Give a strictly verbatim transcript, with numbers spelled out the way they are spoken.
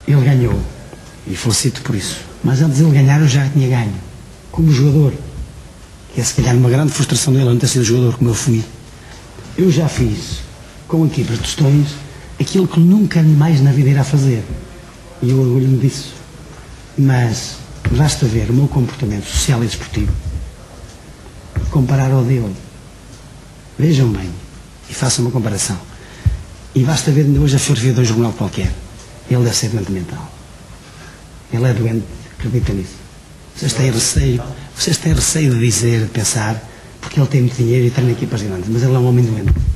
Ele ganhou, e felicito por isso. Mas antes de ele ganhar, eu já tinha ganho. Como jogador. Que é se calhar uma grande frustração dele não ter sido jogador como eu fui. Eu já fiz, com equipas de Tostões, aquilo que nunca mais na vida irá fazer. E eu orgulho-me disso. Mas basta ver o meu comportamento social e desportivo, comparar ao dele. Vejam bem, e façam uma comparação. E basta ver hoje a fotografia de um jornal qualquer. Ele deve ser doente mental. Ele é doente, acredita nisso. Vocês têm receio, vocês têm receio de dizer, de pensar, porque ele tem muito dinheiro e está em equipas grandes, mas ele é um homem doente.